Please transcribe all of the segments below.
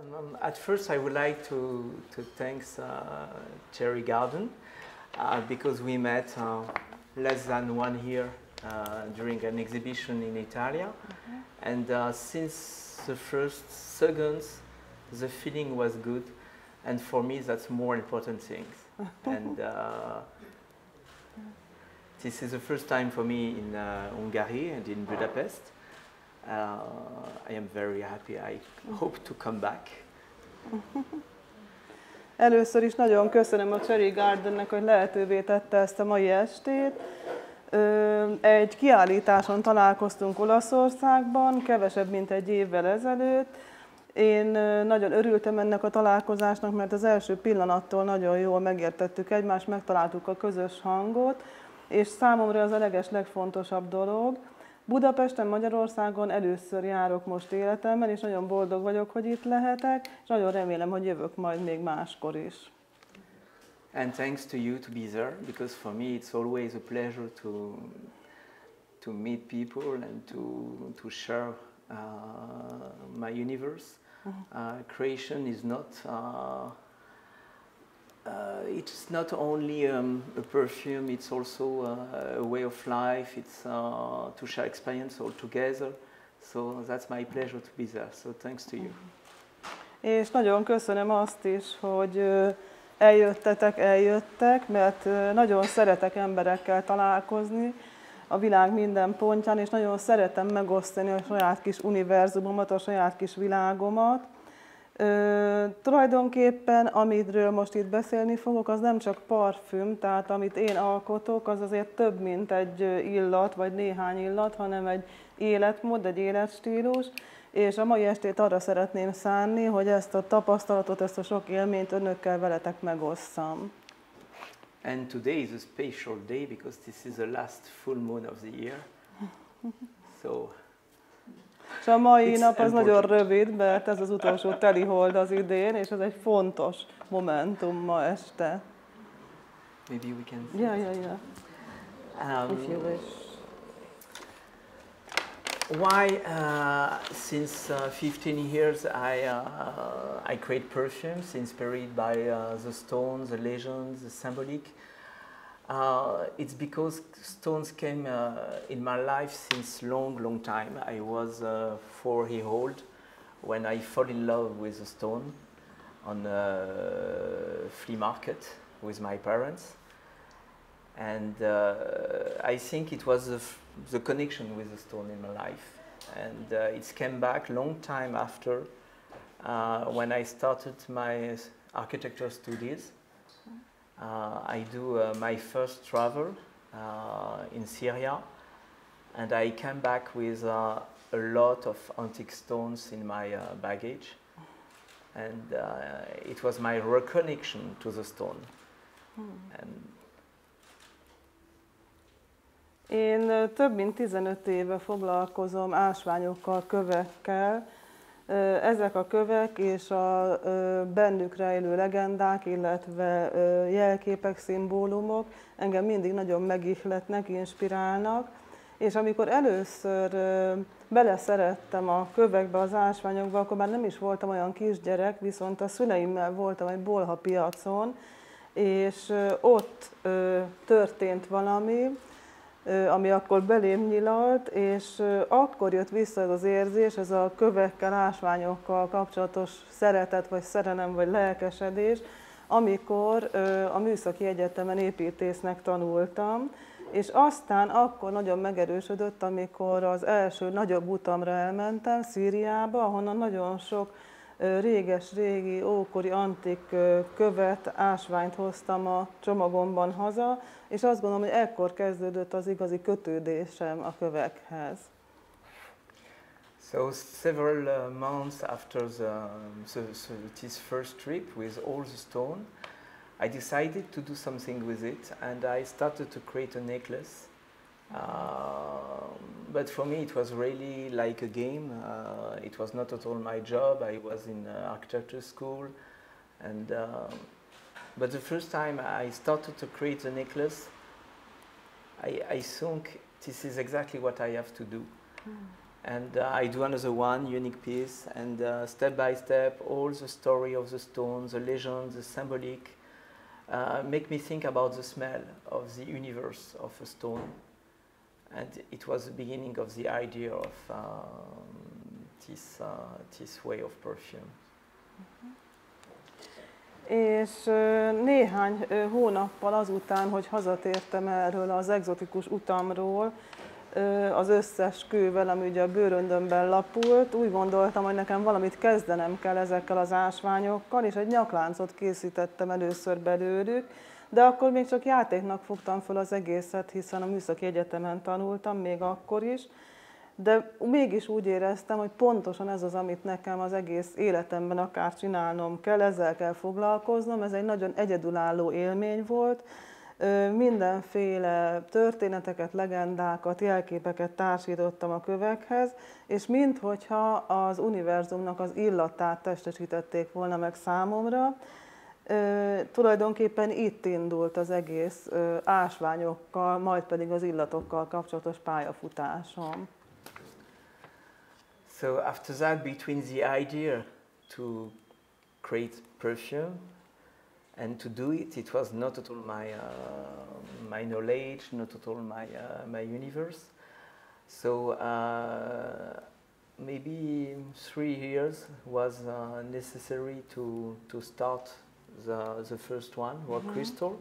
At first, I would like to thank Cherry Garden because we met less than 1 year during an exhibition in Italia, and since the first seconds, the feeling was good, and for me, that's more important things. And this is the first time for me in Hungary and in Budapest. I am very happy. I hope to come back. Először is nagyon köszönöm a Cherry Gardennek, hogy lehetővé tette ezt a mai estét. Egy kiállításon találkoztunk Olaszországban, kevesebb, mint egy évvel ezelőtt. Én nagyon örültem ennek a találkozásnak, mert az első pillanattól nagyon jól megértettük egymást, megtaláltuk a közös hangot, és számomra az a legfontosabb dolog. Budapesten, Magyarországon először járok most életemben, és nagyon boldog vagyok, hogy itt lehetek, és nagyon remélem, hogy jövök majd még máskor is. And thanks to you to be there, because for me it's always a pleasure to meet people and to share my universe. Creation is not it's not only a perfume, it's also a way of life, it's to share experience all together. So that's my pleasure to be there. So thanks to you. És nagyon köszönöm azt is, hogy eljöttek, mert nagyon szeretek emberekkel találkozni a világ minden pontján, és nagyon szeretem megosztani a saját kis univerzumomat, a saját kis világomat. Tulajdonképpen, amiről most itt beszélni fogok, az nem csak parfüm, tehát amit én alkotok, az azért több, mint egy illat, vagy néhány illat, hanem egy életmód, egy életstílus, és a mai estét arra szeretném szánni, hogy ezt a tapasztalatot, ezt a sok élményt önökkel veletek megosszam. And today is a special day because this is the last full moon of the year. So és a mai nap az nagyon rövid, mert ez az utolsó telihold az idén, és ez egy fontos momentum ma este. Maybe we can. Yeah. If you wish. Why? Since 15 years, I create perfumes inspired by the stones, the legends, the symbolic. It's because stones came in my life since long time. I was 4-year-old when I fall in love with a stone on a flea market with my parents. And I think it was the connection with the stone in my life. And it came back long time after when I started my architecture studies. I do my first travel in Syria, and I came back with a lot of antique stones in my baggage, and it was my reconnection to the stone. Én több mint 15 éve foglalkozom ásványokkal, kövekkel. Ezek a kövek és a bennük rejlő legendák, illetve jelképek, szimbólumok engem mindig nagyon megihletnek, inspirálnak. És amikor először beleszerettem a kövekbe, az ásványokba, akkor már nem is voltam olyan kisgyerek, viszont a szüleimmel voltam egy bolha piacon, és ott történt valami, ami akkor belém nyilalt, és akkor jött vissza ez az érzés, ez a kövekkel, ásványokkal kapcsolatos szeretet, vagy szerelem, vagy lelkesedés, amikor a Műszaki Egyetemen építésznek tanultam, és aztán akkor nagyon megerősödött, amikor az első nagyobb utamra elmentem, Szíriába, ahonnan nagyon sok réges-régi, ókori, antik követ, ásványt hoztam a csomagomban haza, és azt gondolom, hogy ekkor kezdődött az igazi kötődésem a kövekhez. So several months after this first trip with all the stone, I decided to do something with it, and I started to create a necklace. But for me it was really like a game. It was not at all my job. I was in architecture school, and but the first time I started to create the necklace, I think this is exactly what I have to do. And I do another one, unique piece, and step by step, all the story of the stone, the legend, the symbolic, make me think about the smell of the universe of a stone. And it was the beginning of the idea of this way of perfume. És néhány hónappal azután, hogy hazatértem erről az egzotikus utamról, az összes kővel, ami ugye a bőröndömben lapult, úgy gondoltam, hogy nekem valamit kezdenem kell ezekkel az ásványokkal, és egy nyakláncot készítettem először belőlük, de akkor még csak játéknak fogtam fel az egészet, hiszen a műszaki egyetemen tanultam, még akkor is, de mégis úgy éreztem, hogy pontosan ez az, amit nekem az egész életemben akár csinálnom kell, ezzel kell foglalkoznom, ez egy nagyon egyedülálló élmény volt, mindenféle történeteket, legendákat, jelképeket társítottam a kövekhez, és minthogyha az univerzumnak az illatát testesítették volna meg számomra, tulajdonképpen itt indult az egész ásványokkal, majd pedig az illatokkal kapcsolatos pályafutásom. So after that, between the idea to create perfume and to do it, it was not at all my knowledge, not at all my universe. So maybe 3 years was necessary to start the first one, rock crystal.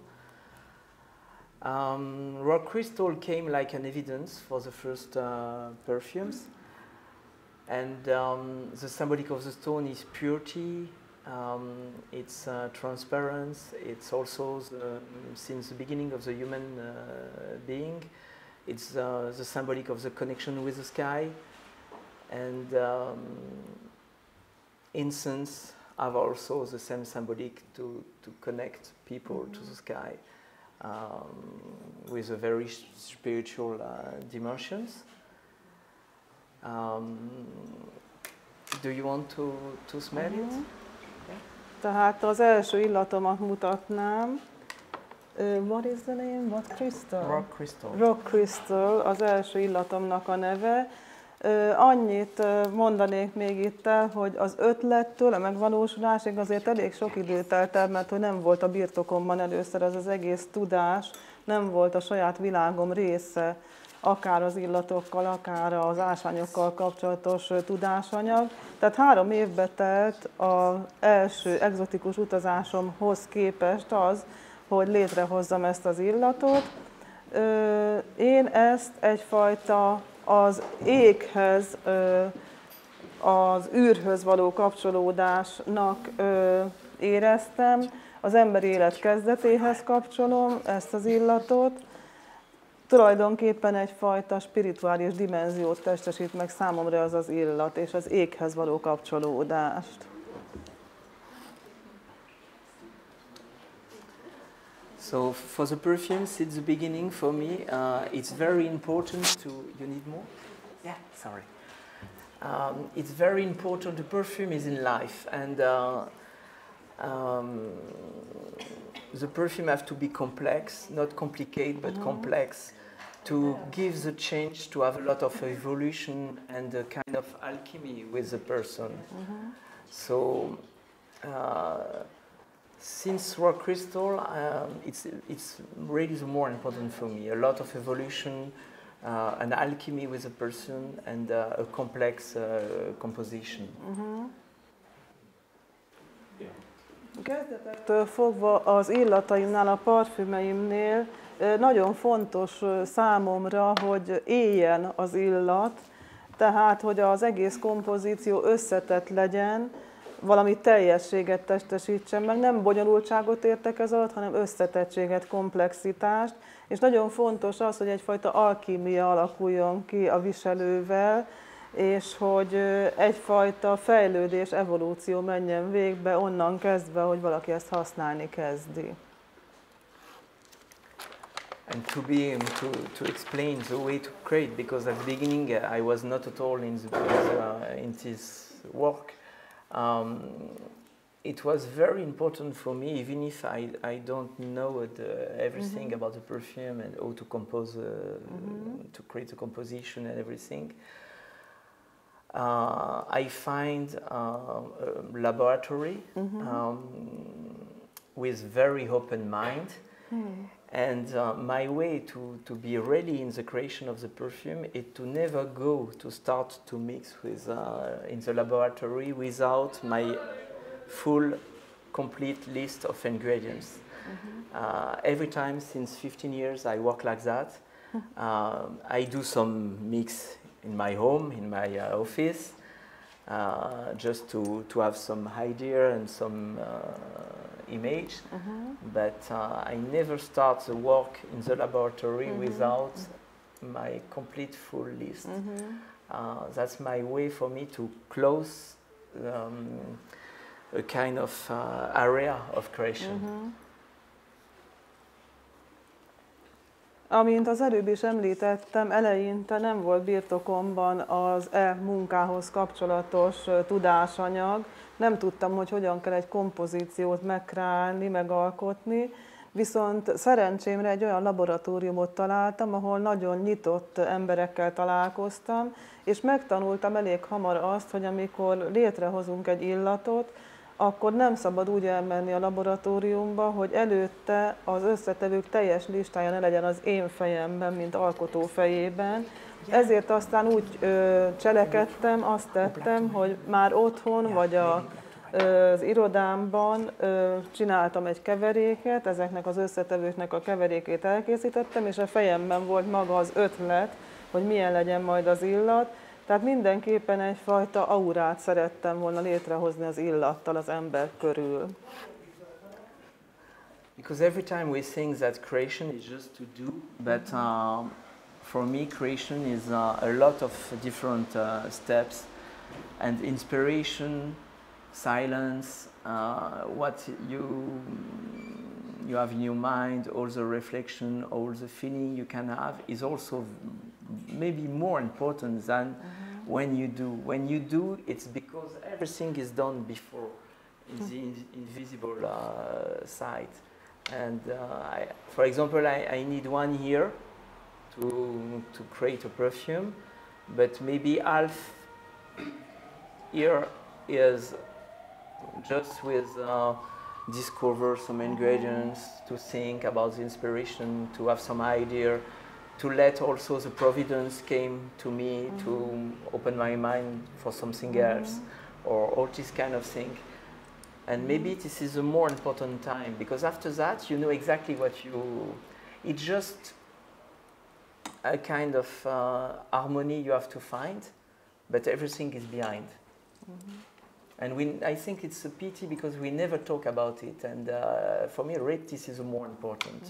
Rock crystal came like an evidence for the first perfumes, and the symbolic of the stone is purity. It's transparence. It's also since the beginning of the human being. It's the symbolic of the connection with the sky, and incense have also the same symbolic to connect people to the sky with a very spiritual dimensions. Do you want to smell it? Yeah. Tehát az első illatomat mutatnám. What is the name? What crystal? Rock crystal. Rock crystal az első illatomnak a neve. Annyit mondanék még itt el, hogy az ötlettől a megvalósulásig azért elég sok idő telt el, mert hogy nem volt a birtokomban először ez az egész tudás, nem volt a saját világom része, akár az illatokkal, akár az ásványokkal kapcsolatos tudásanyag. Tehát 3 évbe telt az első egzotikus utazásomhoz képest az, hogy létrehozzam ezt az illatot. Én ezt egyfajta az éghez, az űrhöz való kapcsolódásnak éreztem, az emberi élet kezdetéhez kapcsolom ezt az illatot. Tulajdonképpen egyfajta spirituális dimenziót testesít meg számomra az az illat, és az éghez való kapcsolódást. So for the perfume, since the beginning for me, it's very important to, you need more? Yeah, sorry. It's very important, the perfume is in life, and the perfume have to be complex, not complicated, but complex, to give the change, to have a lot of evolution and a kind of alchemy with the person. So, since rock crystal, it's really the more important for me. A lot of evolution, an alchemy with a person, and a complex composition. Kezdetektől fogva az illataimnál, a parfümeimnél nagyon fontos számomra, hogy éljen az illat, tehát hogy az egész kompozíció összetett legyen, valami teljességet testesítsen meg, nem bonyolultságot értek ez alatt, hanem összetettséget, komplexitást, és nagyon fontos az, hogy egyfajta alkímia alakuljon ki a viselővel, és hogy egyfajta fejlődés, evolúció menjen végbe onnan kezdve, hogy valaki ezt használni kezdi. And to explain the way to create, because at the beginning I was not at all in this work. It was very important for me, even if I don't know everything about the perfume and how to compose, to create the composition and everything. I find a laboratory with very open mind. And my way to be ready in the creation of the perfume is to never go to start to mix with in the laboratory without my full, complete list of ingredients. Every time since 15 years I work like that. I do some mix in my home, in my office, just to have some idea and some image, but I never start the work in the laboratory without my complete full list. That's my way for me to close a kind of area of creation. Amint az előbb is említettem, eleinte nem volt birtokomban az munkához kapcsolatos tudásanyag. Nem tudtam, hogy hogyan kell egy kompozíciót megkreálni, megalkotni, viszont szerencsémre egy olyan laboratóriumot találtam, ahol nagyon nyitott emberekkel találkoztam, és megtanultam elég hamar azt, hogy amikor létrehozunk egy illatot, akkor nem szabad úgy elmenni a laboratóriumba, hogy előtte az összetevők teljes listája ne legyen az én fejemben, mint alkotó fejében. Ezért aztán úgy cselekedtem, azt tettem, hogy már otthon vagy az irodámban csináltam egy keveréket, ezeknek az összetevőknek a keverékét elkészítettem, és a fejemben volt maga az ötlet, hogy milyen legyen majd az illat. Tehát mindenképpen egyfajta aurát szerettem volna létrehozni az illattal az ember körül. Because every time we think that creation is just to do, but for me creation is a lot of different steps, and inspiration, silence, what you have in your mind, all the reflection, all the feeling you can have is also maybe more important than when you do. When you do, it's because everything is done before in the invisible side. And for example, I need 1 year to create a perfume, but maybe half year is just with discover some ingredients, to think about the inspiration, to have some idea, to let also the providence came to me to open my mind for something else, or all this kind of thing. And maybe this is a more important time, because after that you know exactly what it's just a kind of harmony you have to find, but everything is behind. And I think it's a pity because we never talk about it, and for me this is more important.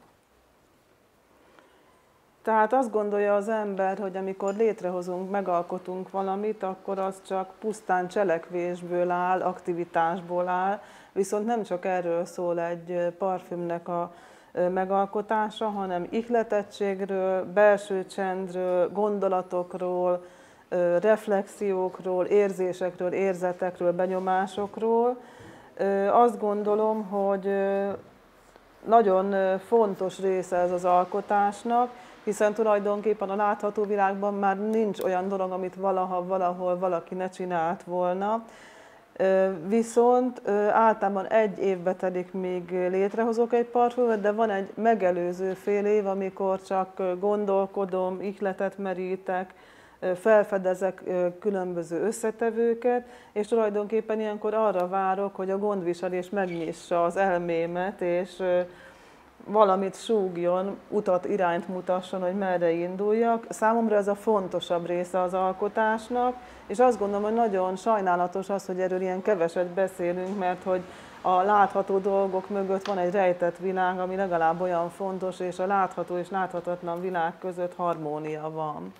Tehát azt gondolja az ember, hogy amikor létrehozunk, megalkotunk valamit, akkor az csak pusztán cselekvésből áll, aktivitásból áll, viszont nem csak erről szól egy parfümnek a megalkotása, hanem ihletettségről, belső csendről, gondolatokról, reflexiókról, érzésekről, érzetekről, benyomásokról. Azt gondolom, hogy nagyon fontos része ez az alkotásnak, hiszen tulajdonképpen a látható világban már nincs olyan dolog, amit valaha, valahol valaki ne csinált volna. Viszont általában 1 évbe telik, míg létrehozok egy parfümöt, de van egy megelőző fél év, amikor csak gondolkodom, ihletet merítek, felfedezek különböző összetevőket, és tulajdonképpen ilyenkor arra várok, hogy a gondviselés megnyissa az elmémet, és valamit súgjon, utat, irányt mutasson, hogy merre induljak. Számomra ez a fontosabb része az alkotásnak, és azt gondolom, hogy nagyon sajnálatos az, hogy erről ilyen keveset beszélünk, mert hogy a látható dolgok mögött van egy rejtett világ, ami legalább olyan fontos, és a látható és láthatatlan világ között harmónia van.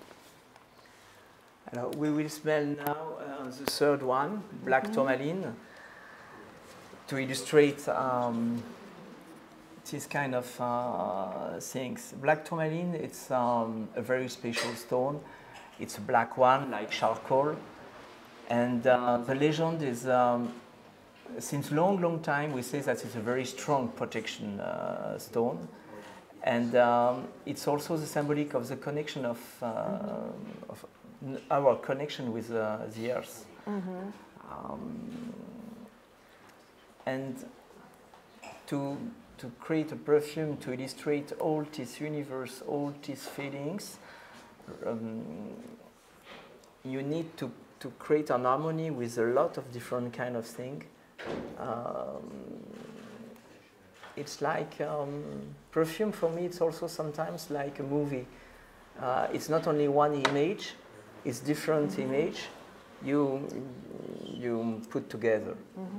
We will smell now the third one, Black Tourmaline, to illustrate this kind of things. Black Tourmaline, it's a very special stone. It's a black one, like charcoal. And the legend is, since long time, we say that it's a very strong protection stone. And it's also the symbolic of the connection of our connection with the earth. And to create a perfume to illustrate all this universe, all these feelings, you need to create an harmony with a lot of different kind of things. It's like perfume for me. It's also sometimes like a movie. It's not only one image; it's different image you put together.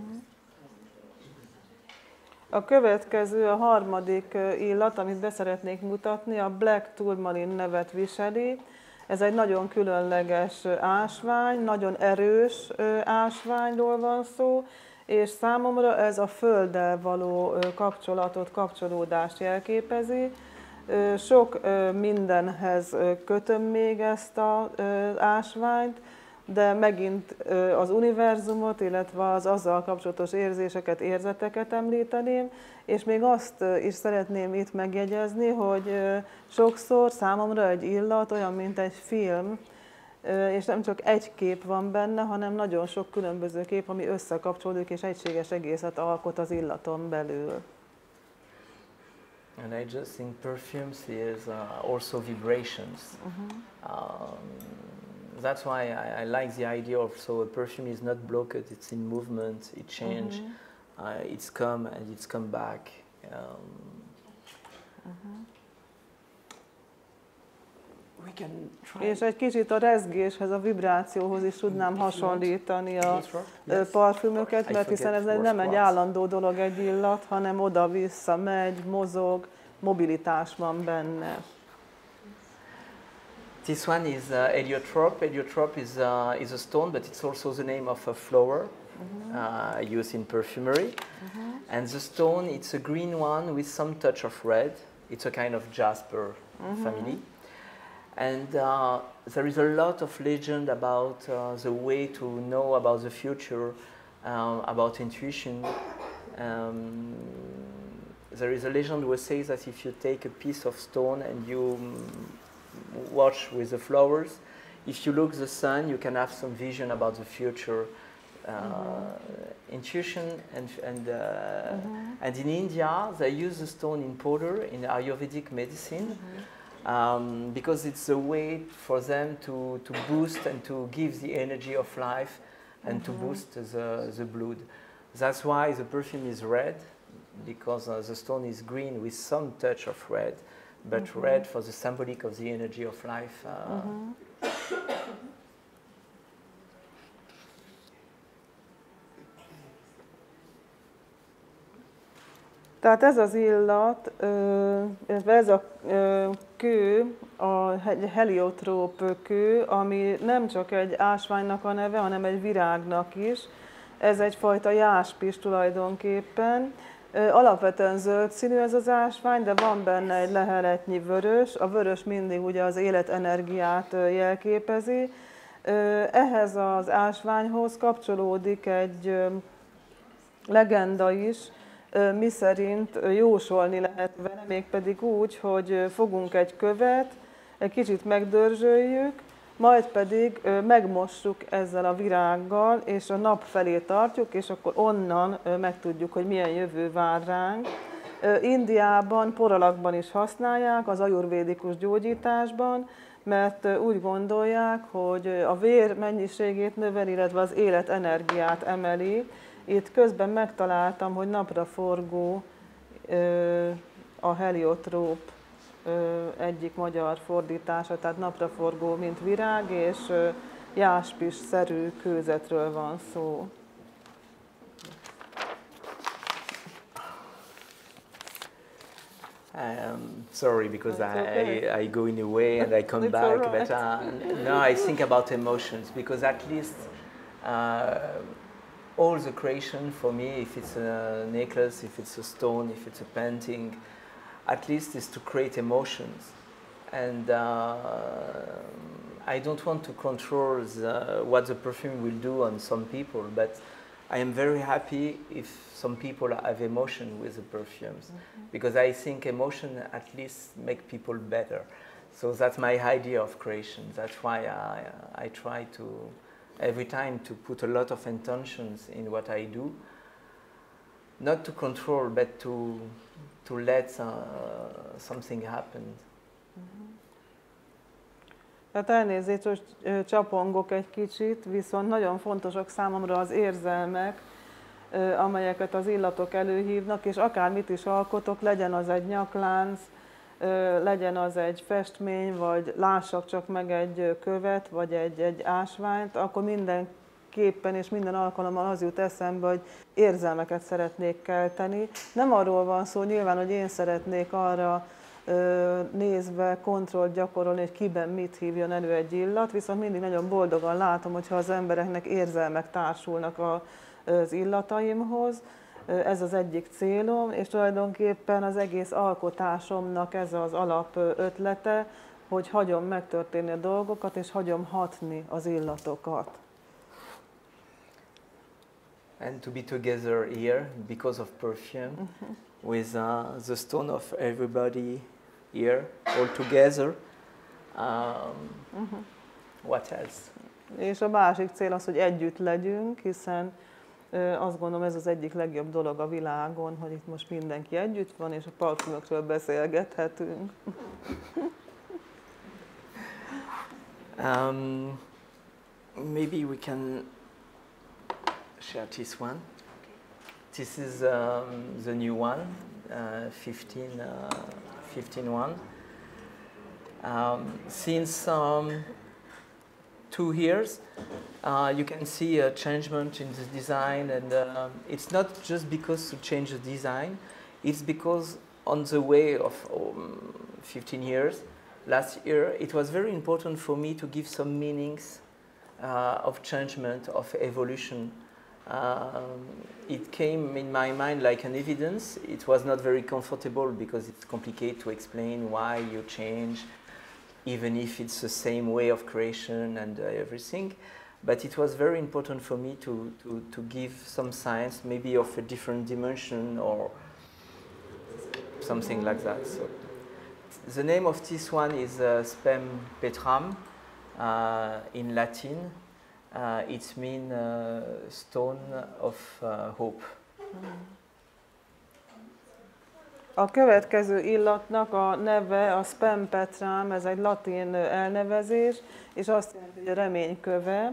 A következő, a harmadik illat, amit be szeretnék mutatni, a Black Tourmaline nevet viseli. Ez egy nagyon különleges ásvány, nagyon erős ásványról van szó, és számomra ez a földdel való kapcsolatot, kapcsolódást jelképezi. Sok mindenhez kötöm még ezt az ásványt, de megint az univerzumot, illetve az azzal kapcsolatos érzéseket, érzeteket említeném, és még azt is szeretném itt megjegyezni, hogy sokszor számomra egy illat olyan, mint egy film, és nem csak egy kép van benne, hanem nagyon sok különböző kép, ami összekapcsolódik és egységes egészet alkot az illaton belül. And I just think perfumes is also vibrations. That's why I like the idea of, so a perfume is not blocked, it's in movement, it changes, it's come and it's come back. We can try. És egy kicsit a rezgéshez, a vibrációhoz is tudnám hasonlítani a parfümöket, mert hiszen ez nem egy állandó dolog egy illat, hanem oda-vissza megy, mozog, mobilitás van benne. This one is heliotrope. Heliotrope is a stone, but it's also the name of a flower used in perfumery. And the stone, it's a green one with some touch of red. It's a kind of jasper family. And there is a lot of legend about the way to know about the future, about intuition. There is a legend which says that if you take a piece of stone and you watch with the flowers, if you look at the sun, you can have some vision about the future, intuition, and in India they use the stone in powder in Ayurvedic medicine because it's a way for them to boost and to give the energy of life and to boost the blood. That's why the perfume is red, because the stone is green with some touch of red. But red for the symbolic of the energy of life. Tehát ez az illat, ez a kő, a heliotróp kő, ami nem csak egy ásványnak a neve, hanem egy virágnak is. Ez egyfajta jáspis tulajdonképpen. Alapvetően zöld színű ez az ásvány, de van benne egy leheletnyi vörös. A vörös mindig ugye az életenergiát jelképezi. Ehhez az ásványhoz kapcsolódik egy legenda is, miszerint jósolni lehet vele, mégpedig úgy, hogy fogunk egy követ, egy kicsit megdörzsöljük, majd pedig megmossuk ezzel a virággal, és a nap felé tartjuk, és akkor onnan megtudjuk, hogy milyen jövő vár ránk. Indiában, poralakban is használják, az ajurvédikus gyógyításban, mert úgy gondolják, hogy a vér mennyiségét növeli, illetve az életenergiát emeli. Itt közben megtaláltam, hogy napraforgó a heliotróp egyik magyar fordítása, tehát napraforgó, mint virág, és jáspis-szerű kőzetről van szó. Sorry, because I go in a way and I come back, right. but no, I think about emotions, because at least all the creation for me, if it's a necklace, if it's a stone, if it's a painting, at least is to create emotions. And I don't want to control what the perfume will do on some people, but I am very happy if some people have emotion with the perfumes, because I think emotion at least make people better. So that's my idea of creation. That's why I try to, every time, to put a lot of intentions in what I do. Not to control, but to let something happen. Tehát elnézést, hogy csapongok egy kicsit, viszont nagyon fontosak számomra az érzelmek, amelyeket az illatok előhívnak, és akármit is alkotok, legyen az egy nyaklánc, legyen az egy festmény, vagy lássak csak meg egy követ, vagy egy ásványt, akkor mindenképpen és minden alkalommal az jut eszembe, hogy érzelmeket szeretnék kelteni. Nem arról van szó nyilván, hogy én szeretnék arra nézve kontrollt gyakorolni, hogy kiben mit hívjon elő egy illat, viszont mindig nagyon boldogan látom, hogyha az embereknek érzelmek társulnak az illataimhoz. Ez az egyik célom, és tulajdonképpen az egész alkotásomnak ez az alap ötlete, hogy hagyom megtörténni a dolgokat, és hagyom hatni az illatokat. And to be together here because of perfume, with the stone of everybody here, all together. What else? És a másik cél az, hogy együtt legyünk, hiszen azt gondolom, ez az egyik legjobb dolog a világon, hogy itt most mindenki együtt van, és a parfümökről beszélgethetünk. Maybe we can share this one. This is the new one, 15 one. Since 2 years, you can see a changement in the design, and it's not just because to change the design, it's because on the way of 15 years, last year, it was very important for me to give some meanings of changement, of evolution. It came in my mind like an evidence. It was not very comfortable because it's complicated to explain why you change, even if it's the same way of creation and everything. But it was very important for me to give some science, maybe of a different dimension or something like that. So the name of this one is Spem Petram in Latin. It means stone of hope. A következő illatnak a neve a Spem Petram, ez egy latin elnevezés, és azt jelenti, hogy a reményköve.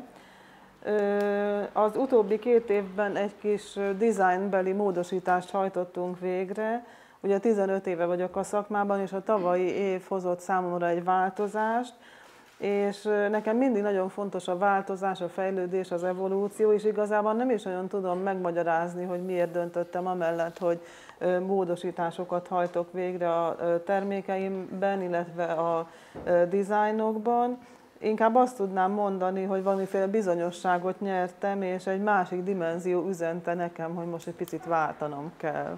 Az utóbbi 2 évben egy kis designbeli módosítást hajtottunk végre. Ugye 15 éve vagyok a szakmában, és a tavalyi év hozott számomra egy változást, és nekem mindig nagyon fontos a változás, a fejlődés, az evolúció, és igazából nem is nagyon tudom megmagyarázni, hogy miért döntöttem amellett, hogy módosításokat hajtok végre a termékeimben, illetve a dizájnokban. Inkább azt tudnám mondani, hogy valamiféle bizonyosságot nyertem, és egy másik dimenzió üzente nekem, hogy most egy picit váltanom kell.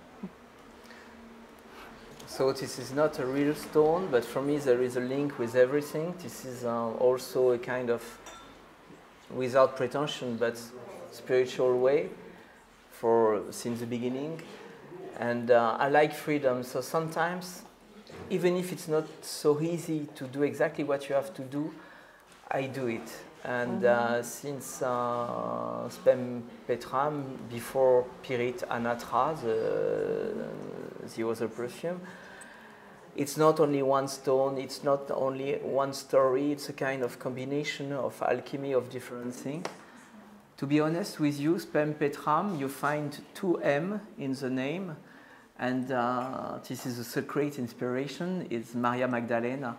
So this is not a real stone, but for me there is a link with everything. This is also a kind of, without pretension, but spiritual way since the beginning. And I like freedom, so sometimes, even if it's not so easy to do exactly what you have to do, I do it. And since Spem Petram, before Pirit Anatra, the other perfume, it's not only one stone, it's not only one story, it's a kind of combination of alchemy of different things. To be honest with you, Spem Petram, you find 2M in the name, and this is a secret inspiration, it's Maria Magdalena.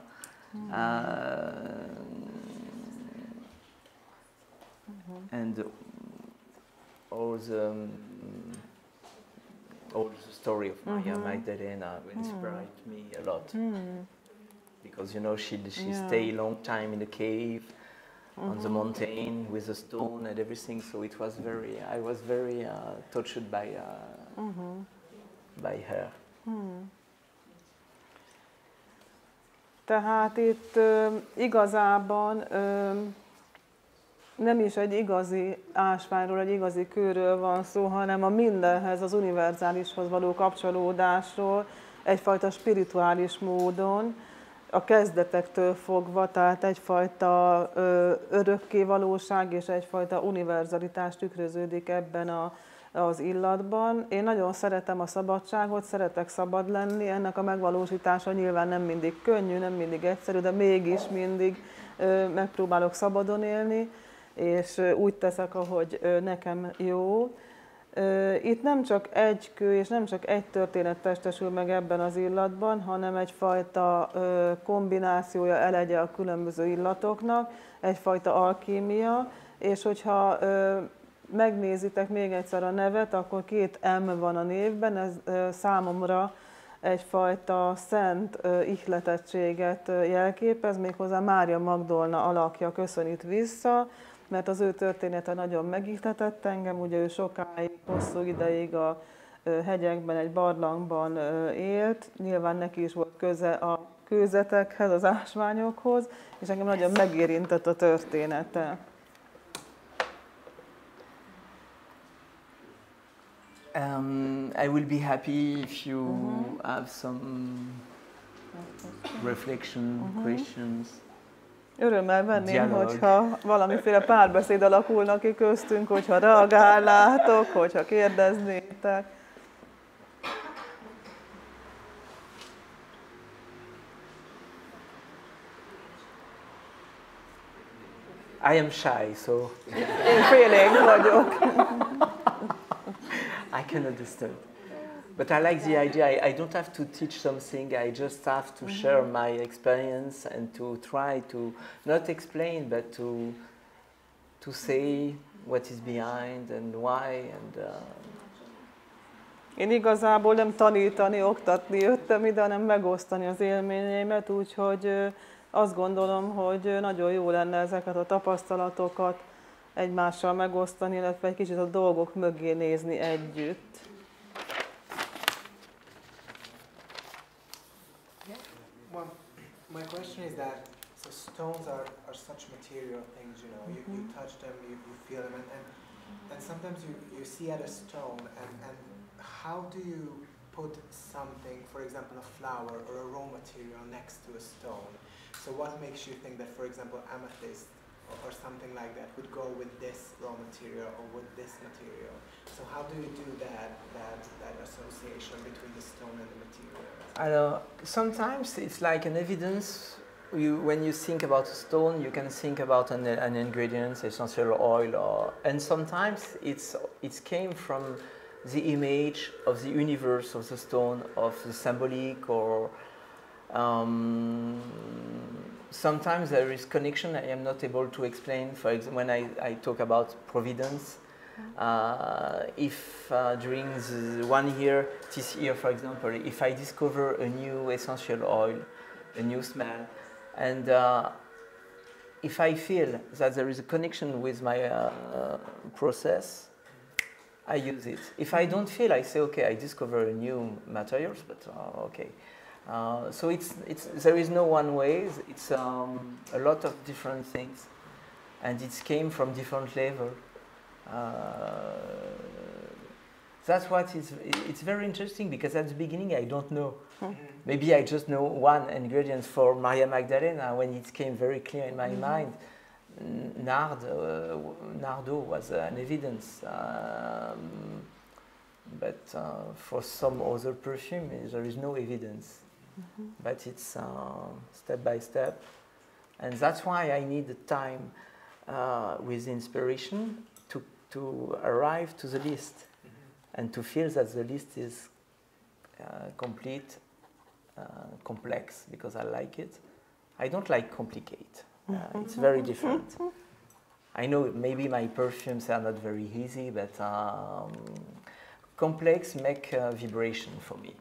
And all the story of Maria Magdalena inspired me a lot, because you know she stayed a long time in the cave, on the mountain with the stone and everything. So it was I was very touched by her. Tehát itt igazában nem is egy igazi ásványról, egy igazi kőről van szó, hanem a mindenhez, az univerzálishoz való kapcsolódásról, egyfajta spirituális módon. a kezdetektől fogva, tehát egyfajta örökkévalóság és egyfajta univerzalitás tükröződik ebben az illatban. Én nagyon szeretem a szabadságot, szeretek szabad lenni, ennek a megvalósítása nyilván nem mindig könnyű, nem mindig egyszerű, de mégis mindig megpróbálok szabadon élni, és úgy teszek, ahogy nekem jó. Itt nem csak egy kő és nem csak egy történet testesül meg ebben az illatban, hanem egyfajta kombinációja, elegye a különböző illatoknak, egyfajta alkímia, és hogyha megnézitek még egyszer a nevet, akkor 2 M van a névben, ez számomra egyfajta szent ihletettséget jelképez, méghozzá Mária Magdolna alakja köszönít vissza, mert az ő története nagyon megihletett engem, ugye ő sokáig, hosszú ideig a hegyekben, egy barlangban élt, nyilván neki is volt köze a kőzetekhez, az ásványokhoz, és engem nagyon megérintett a története. I will be happy if you have some reflection, questions. Örömmel venném, hogyha valamiféle párbeszéd alakulna ki köztünk, hogyha reagálnátok, hogyha kérdeznétek. I am shy, so Én félénk vagyok. I can understand. But I like the idea. I don't have to teach something. I just have to share my experience and to try to not explain, but to say what is behind and why. And Én igazából nem tanítani, oktatni jöttem ide, hanem megosztani az élményeimet, úgyhogy azt gondolom, hogy nagyon jó lenne ezeket a tapasztalatokat egymással megosztani, illetve egy kicsit a dolgok mögé nézni együtt. My question is that so stones are such material things, you know. You touch them, you feel them, and sometimes you see at a stone, and how do you put something, for example, a flower or a raw material next to a stone? So what makes you think that, for example, amethyst or something like that would go with this raw material or with this material? So how do you do that association between the stone and the material? Sometimes it's like an evidence. When you think about a stone, you can think about an ingredient, essential oil, and sometimes it came from the image of the universe of the stone, of the symbolic, or sometimes there is connection I am not able to explain. For example, when I talk about providence, if during the 1 year, this year for example, if I discover a new essential oil, a new smell, and if I feel that there is a connection with my process, I use it. If I don't feel, I say, okay, I discover new materials, but okay. So there is no one way. It's a lot of different things, and it came from different level. That's what it's very interesting, because at the beginning I don't know. Maybe I just know one ingredient for Maria Magdalena. When it came very clear in my mind, Nardo was an evidence. But for some other perfume, there is no evidence. But it's step by step, and that's why I need the time with inspiration to arrive to the list, and to feel that the list is complete, complex, because I like it. I don't like complicate. It's very different. I know maybe my perfumes are not very easy, but complex make vibration for me.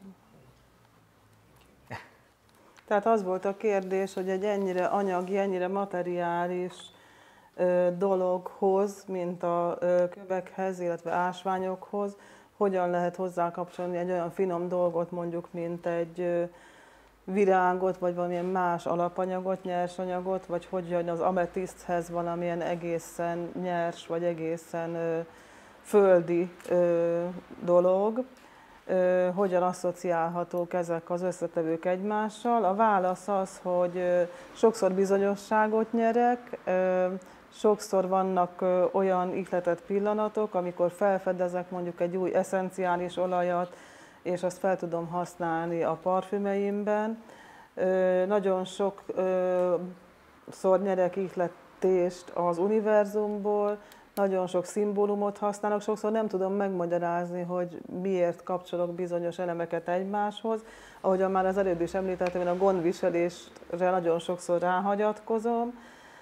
Tehát az volt a kérdés, hogy egy ennyire anyagi, ennyire materiális dologhoz, mint a kövekhez, illetve ásványokhoz, hogyan lehet hozzákapcsolni egy olyan finom dolgot, mondjuk, mint egy virágot, vagy valamilyen más alapanyagot, nyersanyagot, vagy hogyan az ametiszthez valamilyen egészen nyers, vagy egészen földi dolog. hogyan asszociálhatók ezek az összetevők egymással. A válasz az, hogy sokszor bizonyosságot nyerek, sokszor vannak olyan ihletett pillanatok, amikor felfedezek mondjuk egy új eszenciális olajat, és azt fel tudom használni a parfümeimben. Nagyon sokszor nyerek ihletést az univerzumból, nagyon sok szimbólumot használok, sokszor nem tudom megmagyarázni, hogy miért kapcsolok bizonyos elemeket egymáshoz. Ahogyan már az előbb is említettem, én a gondviselésre nagyon sokszor ráhagyatkozom.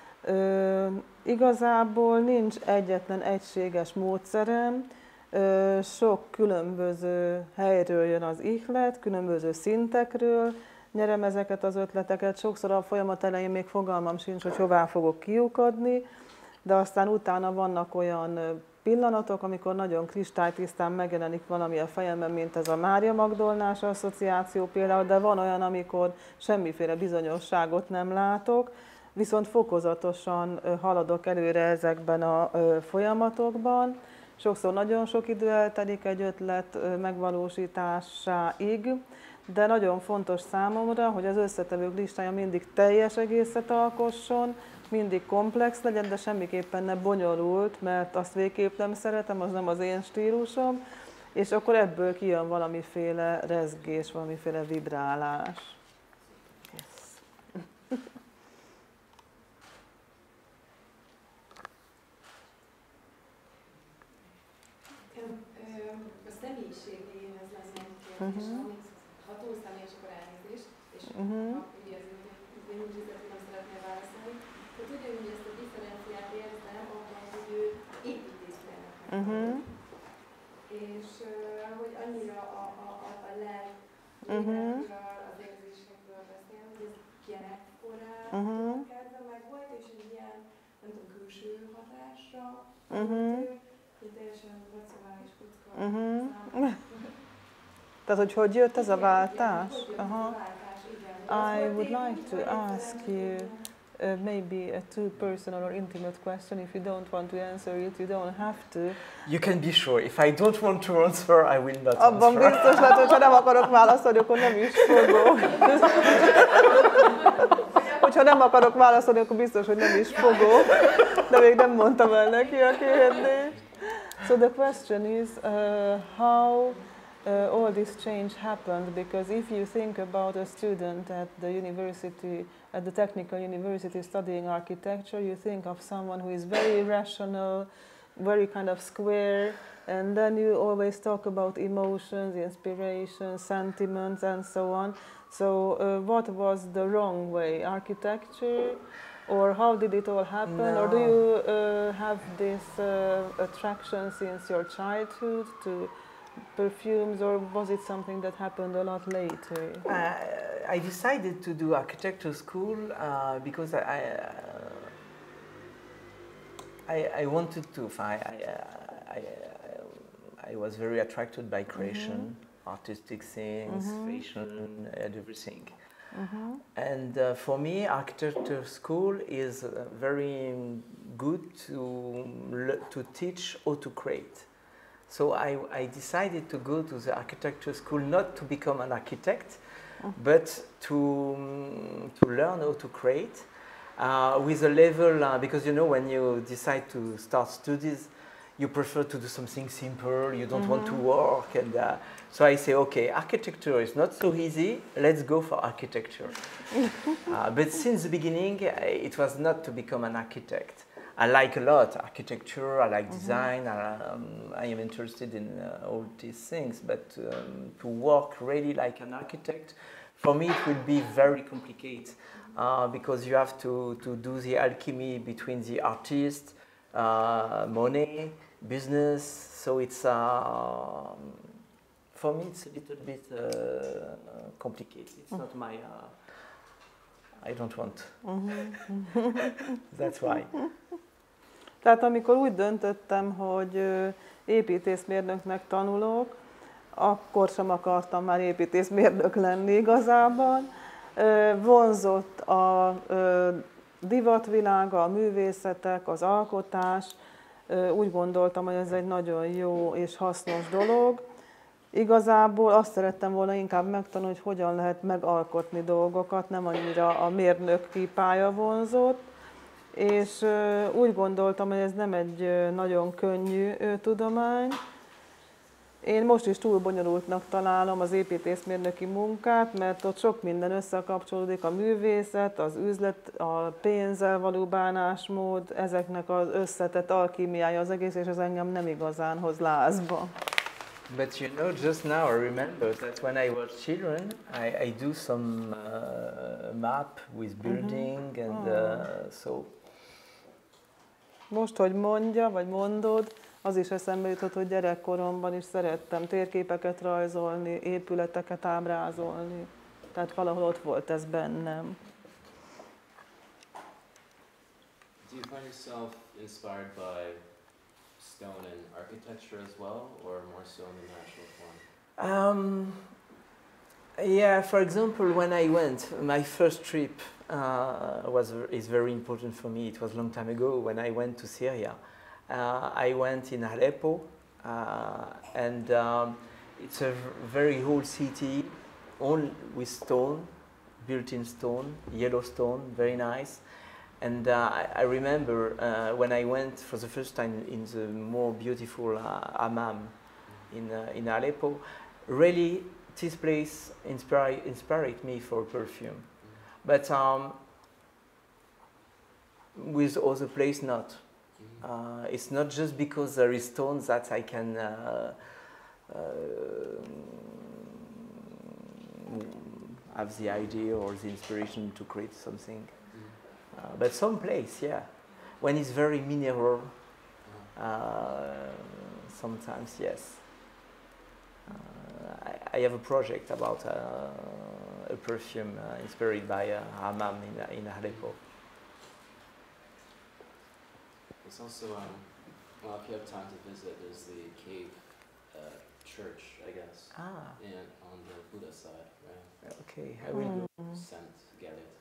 Igazából nincs egyetlen egységes módszerem, sok különböző helyről jön az ihlet, különböző szintekről nyerem ezeket az ötleteket. Sokszor a folyamat elején még fogalmam sincs, hogy hová fogok kiukadni, de aztán utána vannak olyan pillanatok, amikor nagyon kristálytisztán megjelenik valami a fejemben, mint ez a Mária Magdolnás asszociáció például, de van olyan, amikor semmiféle bizonyosságot nem látok, viszont fokozatosan haladok előre ezekben a folyamatokban. Sokszor nagyon sok idő eltelik egy ötlet megvalósításáig, de nagyon fontos számomra, hogy az összetevők listája mindig teljes egészet alkosson, mindig komplex legyen, de semmiképpen ne bonyolult, mert azt végképp nem szeretem, az nem az én stílusom, és akkor ebből kijön valamiféle rezgés, valamiféle vibrálás. A személyiségéhez lenne egy kérdésem, hatóztam és akkor elnézést, és ugye ez úgy nem szeretnél válaszolni. Tehát ugyanúgy ezt a differenciát érzem abban, hogy ő építészmérnök. És hogy annyira a lelkéből, az érzésekből beszél, hogy ez gyerekkorában kezdve meg volt, és egy ilyen, nem tudom, külső hatásra hogy teljesen racionális kocka számára. Tehát, hogy jött ez a váltás? I would like to ask you maybe a too personal or intimate question. If you don't want to answer it, you don't have to. You can be sure. If I don't want to answer, I will not Abban answer. biztos lehet, hogy ha nem akarok válaszolni, akkor nem is fogok. Hogyha nem akarok válaszolni, akkor biztos, hogy nem is fogok. De még nem mondtam el neki a kérdést. So the question is how all this change happened, because if you think about a student at the university, at the technical university studying architecture, you think of someone who is very rational, very kind of square, and then you always talk about emotions, inspiration, sentiments, and so on. So what was the wrong way? Architecture? Or how did it all happen? No. Or do you have this attraction since your childhood to perfumes, or was it something that happened a lot later? I decided to do architecture school because I wanted to. I was very attracted by creation, artistic things, fashion, and everything. And for me, architecture school is very good to teach how to create. So I decided to go to the architecture school not to become an architect, but to learn how to create with a level, because you know when you decide to start studies, you prefer to do something simple, you don't want to work, and so I say, okay, architecture is not so easy, let's go for architecture. But since the beginning, it was not to become an architect. I like a lot architecture, I like design, I am interested in all these things, but to work really like an architect, for me it will be very complicated because you have to do the alchemy between the artist, money, business, so it's, for me it's a little bit complicated, it's not my, I don't want, that's why. Tehát amikor úgy döntöttem, hogy építészmérnöknek tanulok, akkor sem akartam már építészmérnök lenni igazában. Vonzott a divatvilága, a művészetek, az alkotás. Úgy gondoltam, hogy ez egy nagyon jó és hasznos dolog. Igazából azt szerettem volna inkább megtanulni, hogy hogyan lehet megalkotni dolgokat, nem annyira a mérnöki pálya vonzott, és úgy gondoltam, hogy ez nem egy nagyon könnyű tudomány. Én most is túl bonyolultnak találom az építészmérnöki munkát, mert ott sok minden összekapcsolódik, a művészet, az üzlet, a pénzzel való bánásmód, ezeknek az összetett alkímiája az egész, és ez engem nem igazán hoz lázba. But you know, just now I remember that when I was children, I do some map with building and so. Most, hogy mondja, vagy mondod, az is eszembe jutott, hogy gyerekkoromban is szerettem térképeket rajzolni, épületeket ábrázolni. Tehát valahol ott volt ez bennem. Do you find yourself inspired by stone and architecture as well, or more so in the natural form? Yeah, for example, when I went, my first trip is very important for me. It was a long time ago when I went to Syria. I went in Aleppo, and it's a very old city, all with stone, built in stone, yellow stone, very nice. And I remember when I went for the first time in the more beautiful hammam in Aleppo, really this place inspired me for perfume. But with other place not. It's not just because there is stones that I can have the idea or the inspiration to create something. But some place, yeah. When it's very mineral, sometimes, yes. I have a project about a perfume inspired by a hammam in Aleppo. It's also, well, if you have time to visit, there's the cave church, I guess, and on the Buddha side, right? Okay, I will go. Saint Galit.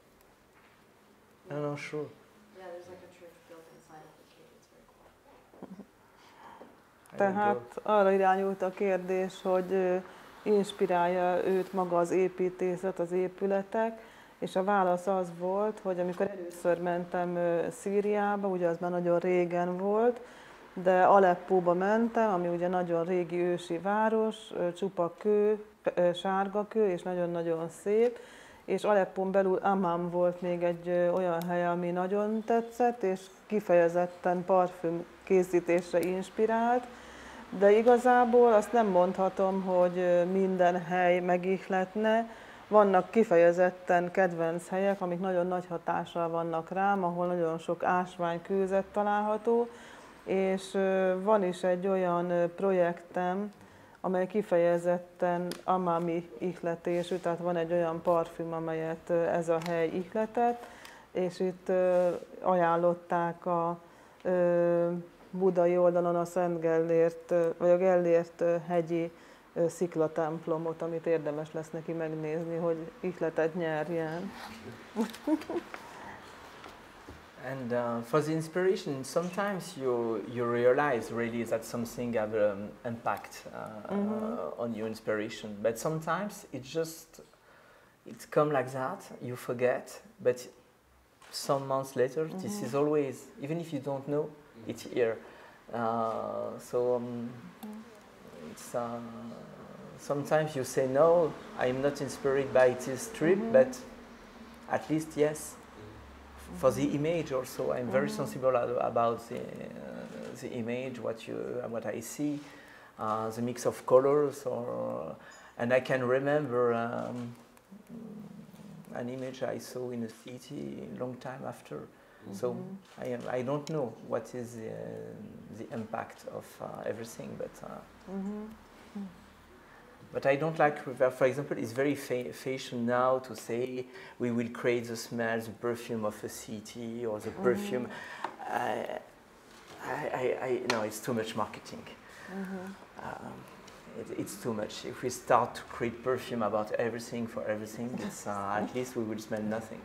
No, sure. Yeah, there's like a church built inside of the cave. It's very cool. Tehát arra irányult a kérdés, hogy inspirálja őt maga az építészet, az épületek, és a válasz az volt, hogy amikor először mentem Szíriába, ugye az már nagyon régen volt, de Aleppóba mentem, ami ugye nagyon régi ősi város, csupa kő, sárga kő, és nagyon-nagyon szép, és Aleppón belül Amman volt még egy olyan hely, ami nagyon tetszett, és kifejezetten parfüm készítésre inspirált, de igazából azt nem mondhatom, hogy minden hely megihletne. Vannak kifejezetten kedvenc helyek, amik nagyon nagy hatással vannak rám, ahol nagyon sok ásványkőzet található, és van is egy olyan projektem, amely kifejezetten amami ihletésű, tehát van egy olyan parfüm, amelyet ez a hely ihletett, és itt ajánlották a budai oldalon a Szent Gellért, vagy a Gellért hegyi sziklatemplomot, amit érdemes lesz neki megnézni, hogy ihletet nyerjen. And for the inspiration, sometimes you realize really that something have impact on your inspiration. But sometimes it come like that. You forget, but some months later, this is always, even if you don't know, it's here. It's sometimes you say no, I'm not inspired by this trip, but at least yes. For the image also, I'm very sensible about the image, what I see, the mix of colors, and I can remember an image I saw in a city a long time after. So I don't know what is the impact of everything, but I don't like, for example, it's very fashion now to say we will create the smell, the perfume of a city or the perfume. No, it's too much marketing. It's too much. If we start to create perfume about everything for everything, it's, at least we will smell nothing.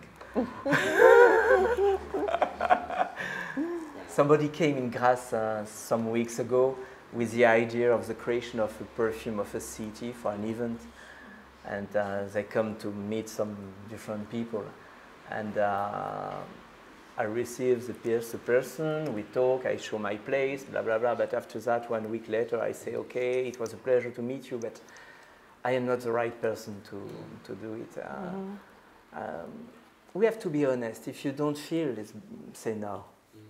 Somebody came in Grasse some weeks ago with the idea of the creation of a perfume of a city for an event, and they come to meet some different people, and I receive the person, we talk, I show my place, blah blah blah, but after that 1 week later I say, okay, it was a pleasure to meet you, but I am not the right person to do it. We have to be honest. If you don't feel it, say no.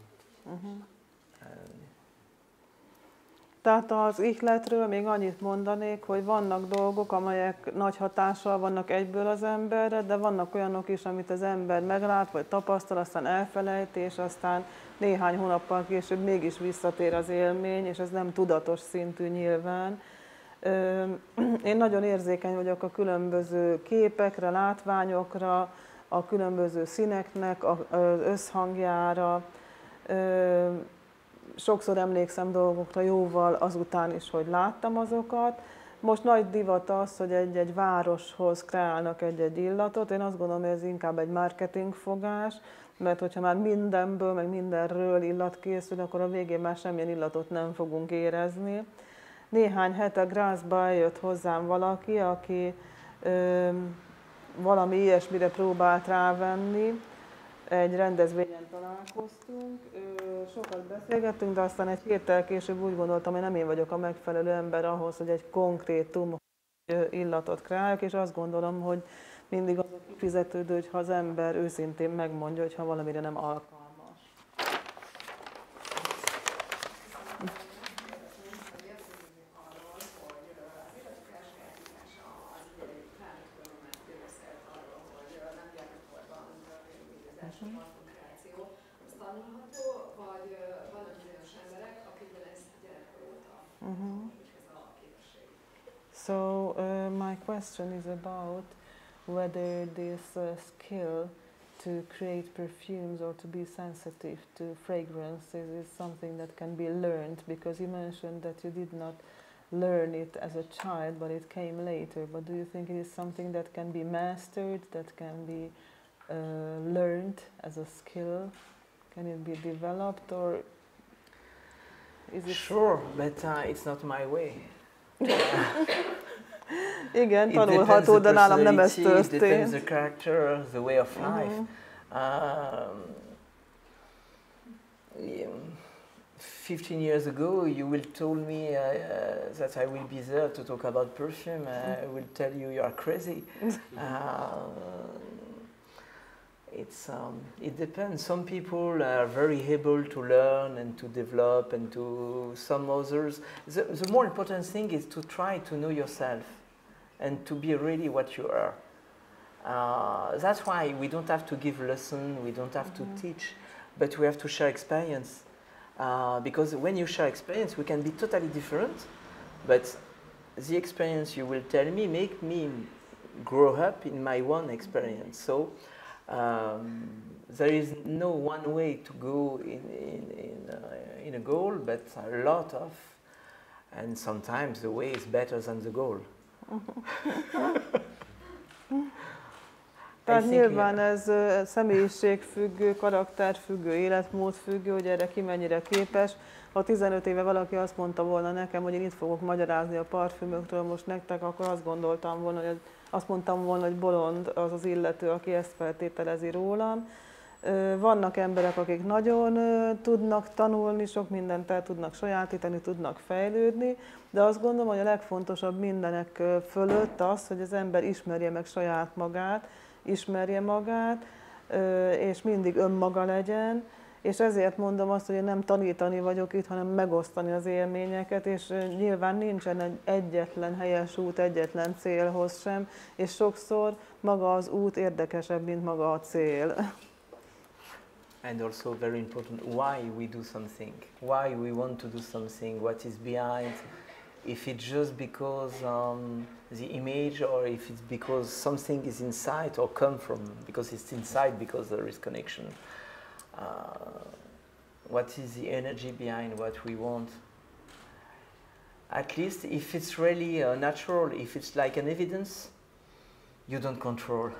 Tehát az ihletről még annyit mondanék, hogy vannak dolgok, amelyek nagy hatással vannak egyből az emberre, de vannak olyanok is, amit az ember meglát, vagy tapasztal, aztán elfelejt, és aztán néhány hónappal később mégis visszatér az élmény, és ez nem tudatos szintű nyilván. Én nagyon érzékeny vagyok a különböző képekre, látványokra, a különböző színeknek az összhangjára. Sokszor emlékszem dolgokra jóval azután is, hogy láttam azokat. Most nagy divat az, hogy egy városhoz kreálnak egy illatot. Én azt gondolom, hogy ez inkább egy marketing fogás, mert hogyha már mindenből, meg mindenről illat készül, akkor a végén már semmilyen illatot nem fogunk érezni. Néhány hete Grazba eljött hozzám valaki, aki valami ilyesmire próbált rávenni. Egy rendezvényen találkoztunk, sokat beszélgettünk, de aztán egy héttel később úgy gondoltam, hogy nem én vagyok a megfelelő ember ahhoz, hogy egy konkrétum illatot kreáljak, és azt gondolom, hogy mindig az a kifizetődő, hogyha az ember őszintén megmondja, hogyha valamire nem alkalmas. So my question is about whether this skill to create perfumes or to be sensitive to fragrances is something that can be learned, because you mentioned that you did not learn it as a child, but it came later. But do you think it is something that can be mastered, that can be learned as a skill? Can it be developed, or is it... Sure, but it's not my way. Igen, tanulható, de nálam nem ez történt. It depends the character, the way of life. 15 years ago, you will told me that I will be there to talk about perfume. I will tell you are crazy. It depends. Some people are very able to learn and to develop, and to some others. The more important thing is to try to know yourself and to be really what you are. That's why we don't have to give lessons, we don't have to teach, but we have to share experience. Because when you share experience, we can be totally different, but the experience you will tell me make me grow up in my own experience. So there is no one way to go in a goal, but a lot of, and sometimes the way is better than the goal. Tehát nyilván ez személyiségfüggő, karakterfüggő, életmódfüggő, hogy erre ki mennyire képes. Ha 15 éve valaki azt mondta volna nekem, hogy én itt fogok magyarázni a parfümökről most nektek, akkor azt gondoltam volna, hogy azt mondtam volna, hogy bolond az az illető, aki ezt feltételezi rólam. Vannak emberek, akik nagyon tudnak tanulni, sok mindent el tudnak sajátítani, tudnak fejlődni, de azt gondolom, hogy a legfontosabb mindenek fölött az, hogy az ember ismerje meg saját magát, ismerje magát, és mindig önmaga legyen, és ezért mondom azt, hogy én nem tanítani vagyok itt, hanem megosztani az élményeket, és nyilván nincsen egy egyetlen helyes út, egyetlen célhoz sem, és sokszor maga az út érdekesebb, mint maga a cél. And also very important, why we do something, why we want to do something, what is behind, if it's just because the image, or if it's because something is inside or come from, because it's inside, because there is connection. What is the energy behind what we want? At least if it's really natural, if it's like an evidence, you don't control.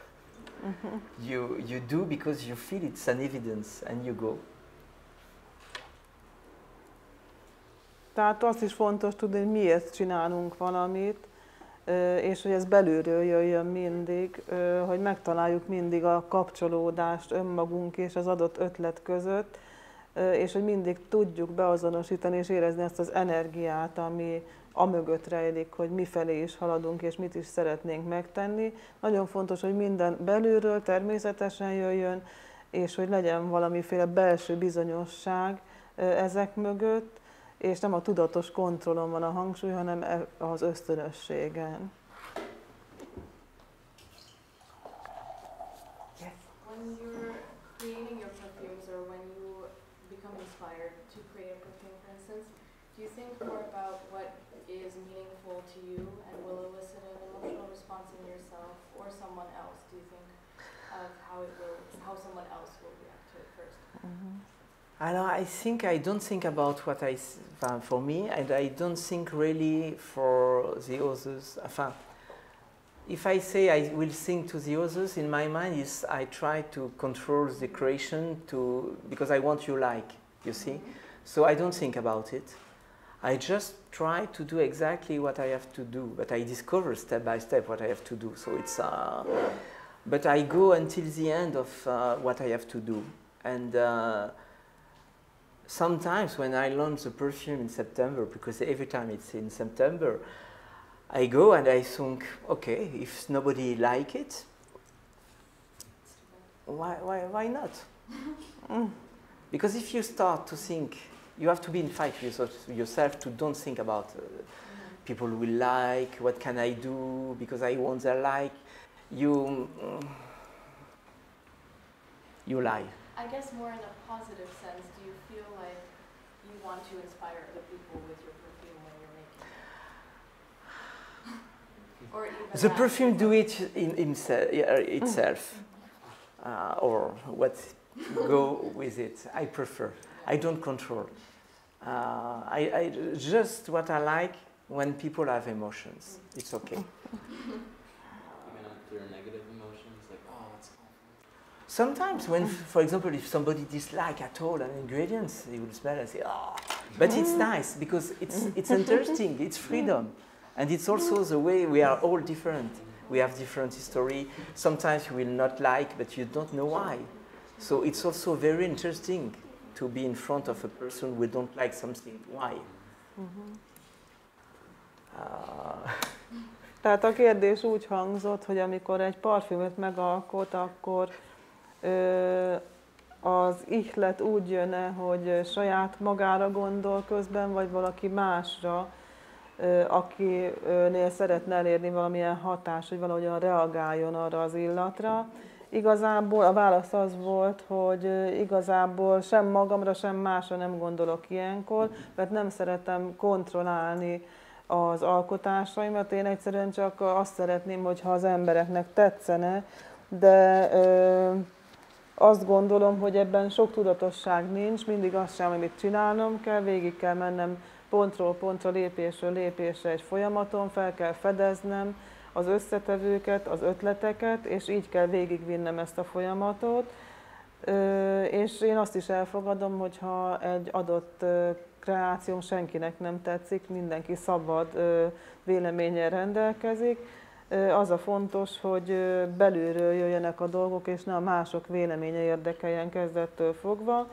You do because you feel it's an evidence and you go. Tehát azt is fontos tudni, hogy miért csinálunk valamit, és hogy ez belülről jöjjön mindig, hogy megtaláljuk mindig a kapcsolódást önmagunk és az adott ötlet között, és hogy mindig tudjuk beazonosítani és érezni ezt az energiát, ami amögött rejlik, hogy mifelé is haladunk és mit is szeretnénk megtenni. Nagyon fontos, hogy minden belülről természetesen jöjjön, és hogy legyen valamiféle belső bizonyosság ezek mögött, és nem a tudatos kontrollon van a hangsúly, hanem az ösztönösségen. Yes. When you're creating your perfumes or when you become inspired to create a perfume, for instance, do you think more about what is meaningful to you and will elicit an emotional response in yourself or someone else? Do you think of how someone else will react to it first? Mm-hmm. I don't think about what for me, and I don't think really for the others. If I say I will sing to the others, in my mind is I try to control the creation because I want you see. So I don't think about it. I just try to do exactly what I have to do, but I discover step by step what I have to do. So it's, but I go until the end of what I have to do, and. Sometimes when I launch the perfume in September, because every time it's in September, I go and I think, okay, if nobody like it, why not? Because if you start to think, you have to be in fight with yourself to don't think about people will like, what can I do, because I want their like. You lie. I guess more in a positive sense, do you feel like you want to inspire other people with your perfume when you're making it? Or even the perfume do it in itself, or what go with it. I prefer. I don't control. I just what I like when people have emotions. It's okay. Even if they're negative emotions, like, oh, it's awful. Sometimes when, for example, if somebody dislike at all an ingredient, they will smell and say, oh. But it's nice because it's interesting, it's freedom. And it's also the way we are all different. We have different history. Sometimes you will not like, but you don't know why. So it's also very interesting to be in front of a person who don't like something. Why? Tehát a kérdés úgy hangzott, hogy amikor egy parfümöt megalkot, akkor az ihlet úgy jön-e, hogy saját magára gondol közben, vagy valaki másra, akinél szeretne elérni valamilyen hatás, hogy valahogyan reagáljon arra az illatra. Igazából a válasz az volt, hogy igazából sem magamra, sem másra nem gondolok ilyenkor, mert nem szeretem kontrollálni az alkotásaimat. Én egyszerűen csak azt szeretném, hogyha az embereknek tetszene, de azt gondolom, hogy ebben sok tudatosság nincs, mindig azt sem, amit csinálnom kell, végig kell mennem pontról pontra, lépésről lépésre egy folyamaton, fel kell fedeznem az összetevőket, az ötleteket, és így kell végigvinnem ezt a folyamatot. És én azt is elfogadom, hogyha egy adott kreáció senkinek nem tetszik, mindenki szabad véleménnyel rendelkezik. Az a fontos, hogy belülről jöjjenek a dolgok, és ne a mások véleménye érdekeljen kezdettől fogva.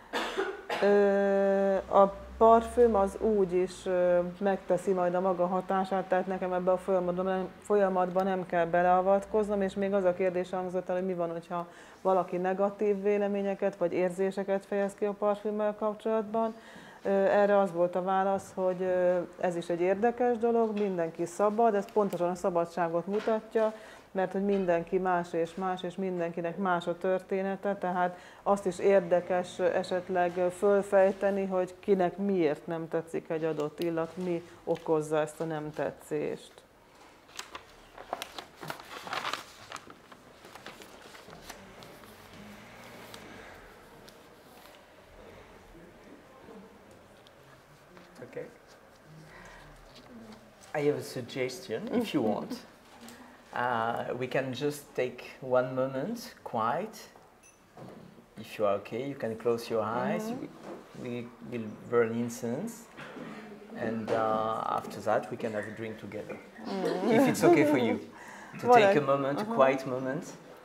A parfüm az úgy is megteszi majd a maga hatását, tehát nekem ebben a folyamatban nem kell beleavatkoznom, és még az a kérdés hangzott el, hogy mi van, hogyha valaki negatív véleményeket vagy érzéseket fejez ki a parfümmel kapcsolatban. Erre az volt a válasz, hogy ez is egy érdekes dolog, mindenki szabad, ez pontosan a szabadságot mutatja, mert hogy mindenki más, és mindenkinek más a története, tehát azt is érdekes esetleg fölfejteni, hogy kinek miért nem tetszik egy adott illat, mi okozza ezt a nem tetszést. Okay. I have a suggestion, if you want. We can just take one moment, quiet. If you are okay, you can close your eyes. We will burn incense. and after that we can have a drink together. If it's okay for you. To take a moment, a quiet moment.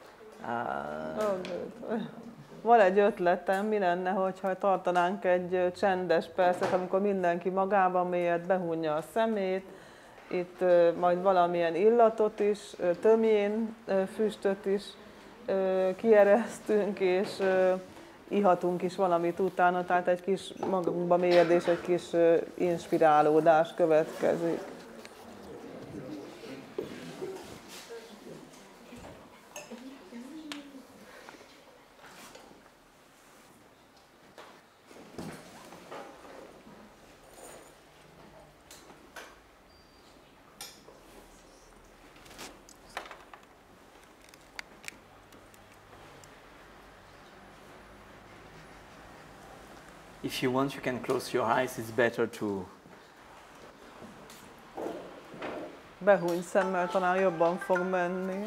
Van egy ötletem, mi lenne, hogyha tartanánk egy csendes percet, amikor mindenki magában mélyed, behunja a szemét, itt majd valamilyen illatot is, tömjén füstöt is kieresztünk, és ihatunk is valamit utána, tehát egy kis magunkba mélyedés, egy kis inspirálódás következik. If you want, you can close your eyes. It's better to... Behúny szemmel talán jobban fog menni.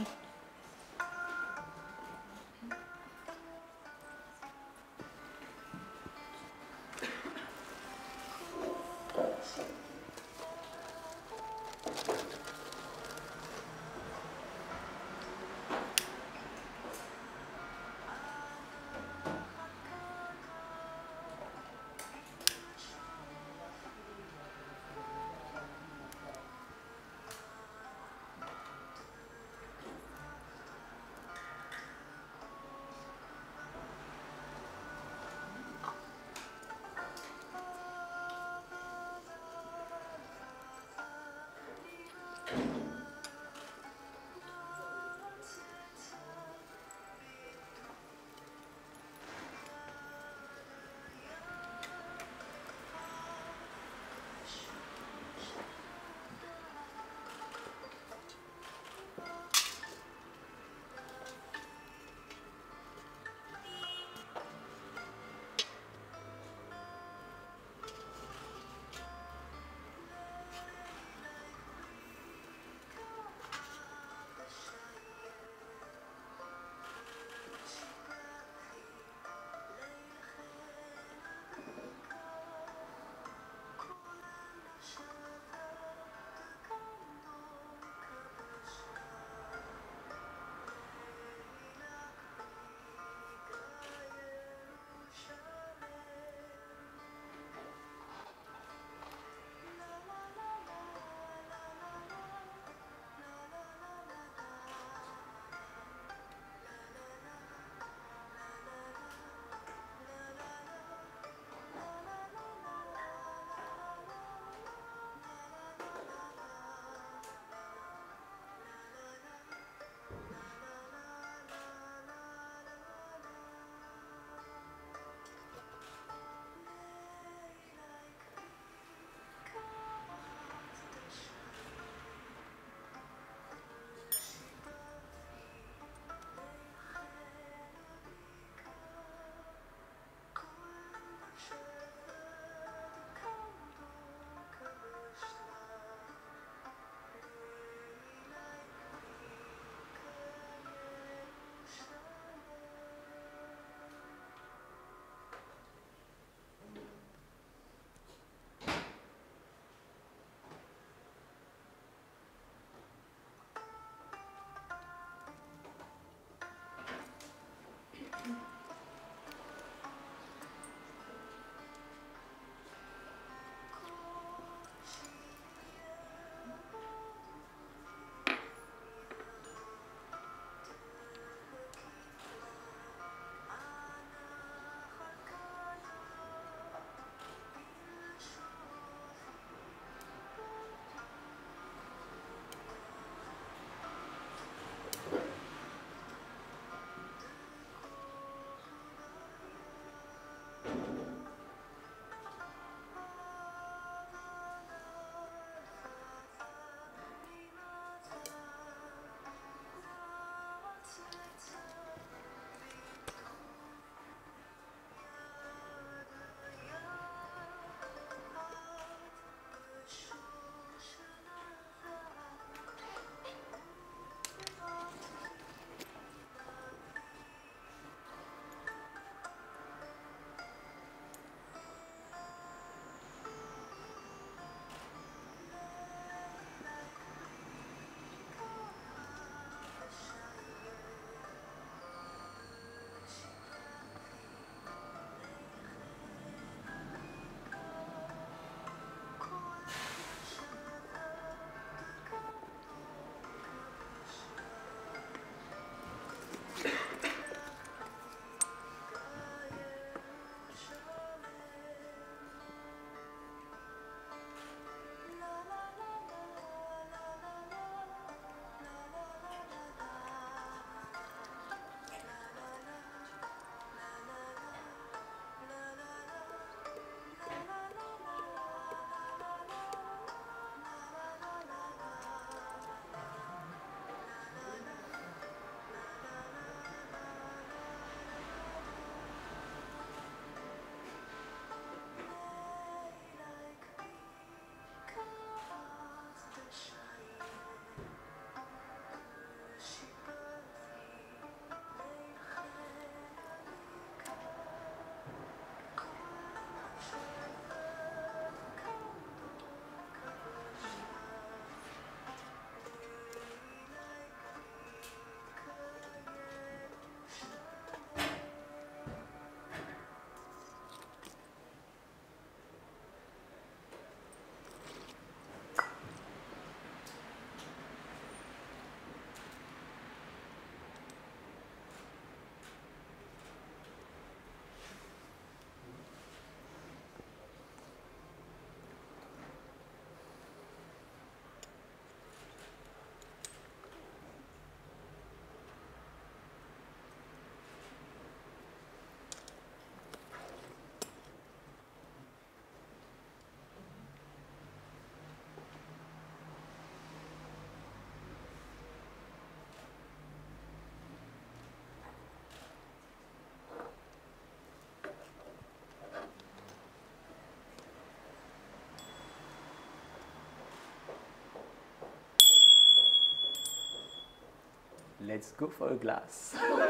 let's go for a glass.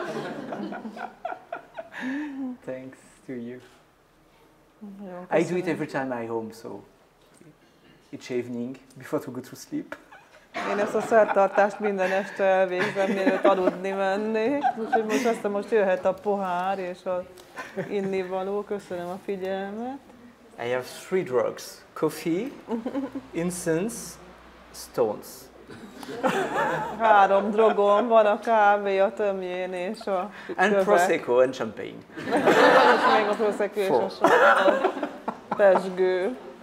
Thanks to you. I do it every time I'm home, so each evening before to go to sleep. Én ezt a szertartást minden este elvégzem, mielőtt aludni mennék, úgyhogy most aztán most jöhet a pohár és a innivaló. Köszönöm a figyelmet. I have 3 drugs: coffee, incense, stones. 3 drogom van, a kávé, a tömjén és a And kövek. prosecco and champagne. És még a prosecco és a pesgő.